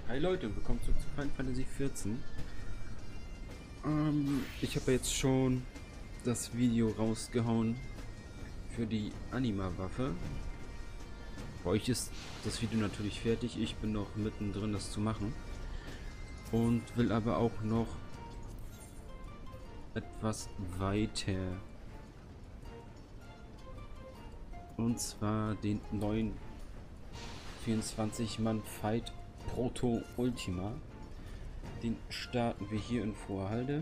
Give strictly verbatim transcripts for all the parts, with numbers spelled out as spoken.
Hi Leute, willkommen zurück zu Final Fantasy vierzehn. Ähm, ich habe jetzt schon das Video rausgehauen für die Anima-Waffe. Bei euch ist das Video natürlich fertig, ich bin noch mittendrin, das zu machen. Und will aber auch noch etwas weiter. Und zwar den neuen vierundzwanzig Mann Fight Proto Ultima. Den starten wir hier in Vorhalde.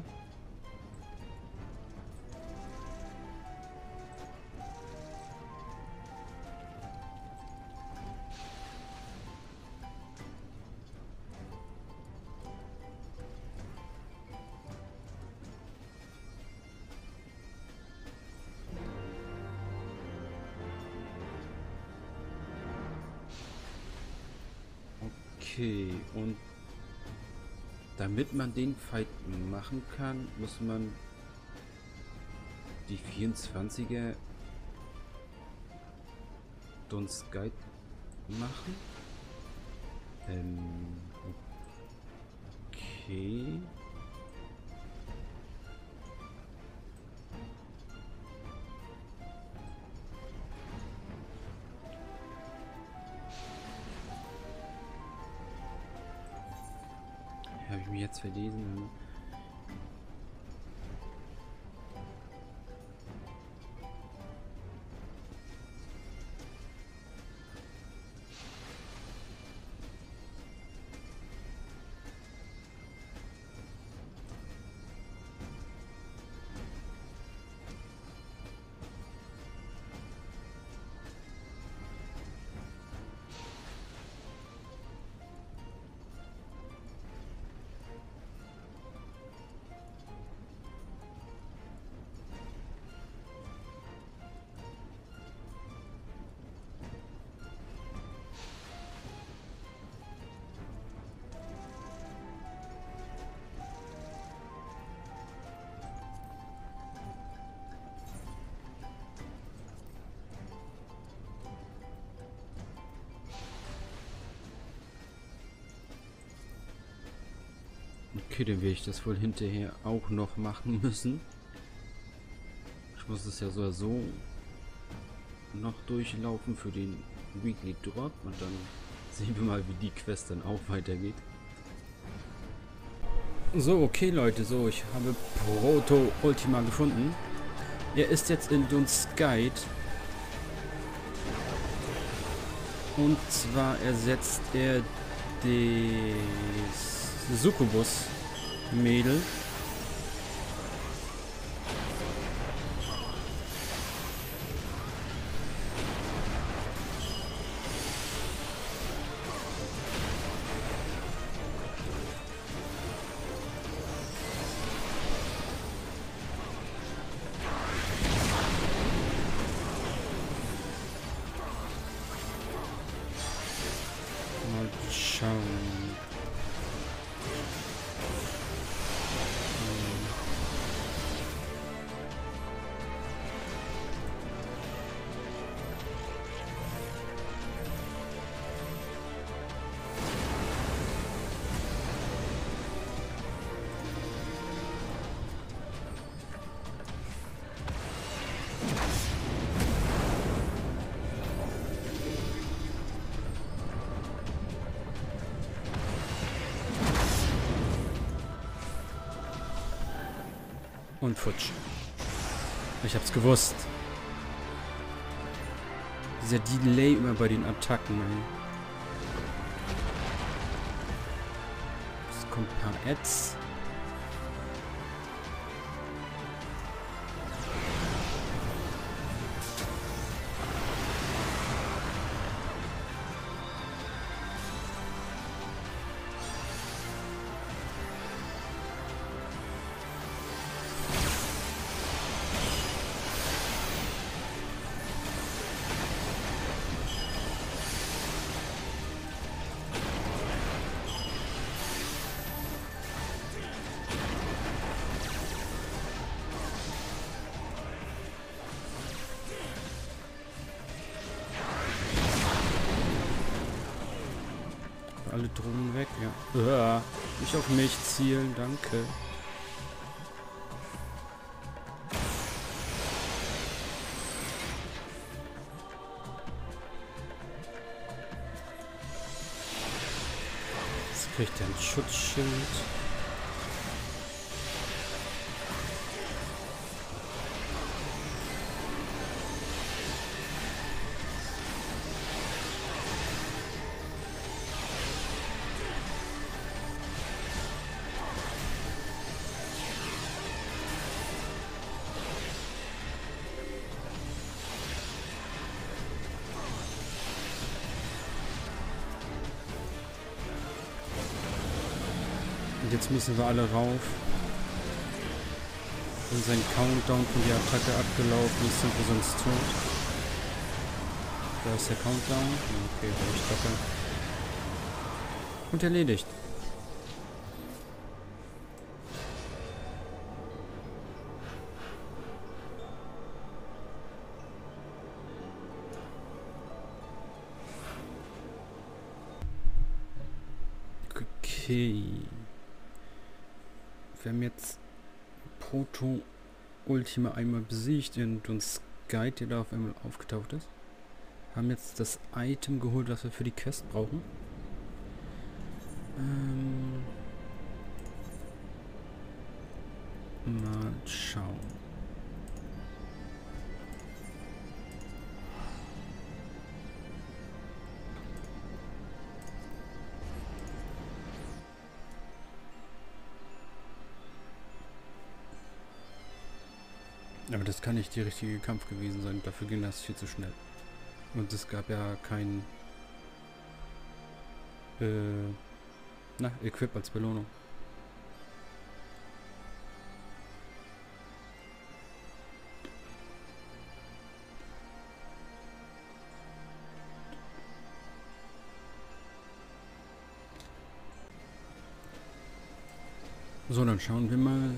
Okay, und damit man den Fight machen kann, muss man die vierundzwanziger Dunst Guide machen. Ähm, okay. Habe ich mich jetzt verlesen? Okay, dann werde ich das wohl hinterher auch noch machen müssen. Ich muss es ja so oder so noch durchlaufen für den Weekly Drop und dann sehen wir mal, wie die Quest dann auch weitergeht. So, okay Leute, so, ich habe Proto Ultima gefunden. Er ist jetzt in Dunst Guide. Und zwar ersetzt er das Succubus Mädel. Mal schauen. Und futsch. Ich hab's gewusst. Dieser Delay immer bei den Attacken. Ey. Es kommt ein paar Ads. alle Drohnen weg? Ja. Uah, nicht auf mich zielen, danke. Jetzt kriegt er ein Schutzschild. Und jetzt müssen wir alle rauf. Wenn sein Countdown von der Attacke abgelaufen ist, sind wir sonst tot. Da ist der Countdown. Okay, war ich locker. Und erledigt. Okay. Wir haben jetzt Proto Ultima einmal besiegt und uns Guide, der da auf einmal aufgetaucht ist. Haben jetzt das Item geholt, was wir für die Quest brauchen. Ähm mal schauen. Aber das kann nicht der richtige Kampf gewesen sein. Dafür ging das viel zu schnell. Und es gab ja kein äh, na, Equip als Belohnung. So, dann schauen wir mal.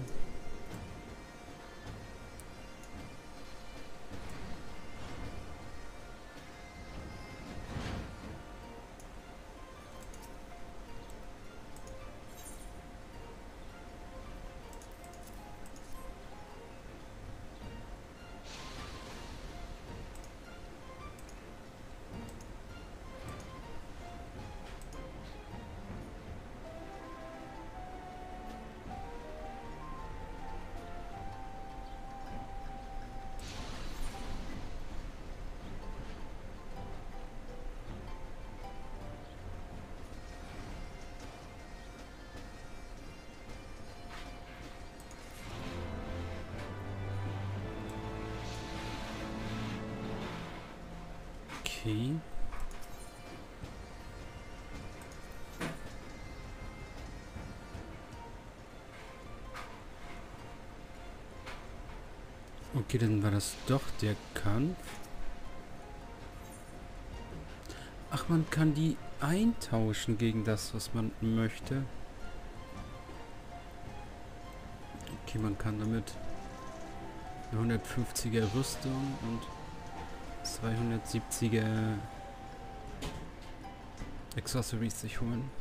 Okay. Okay, dann war das doch der Kampf. Ach, man kann die eintauschen gegen das, was man möchte. Okay, man kann damit eine hundertfünfziger Rüstung und zweihundertsiebziger Accessories sich holen.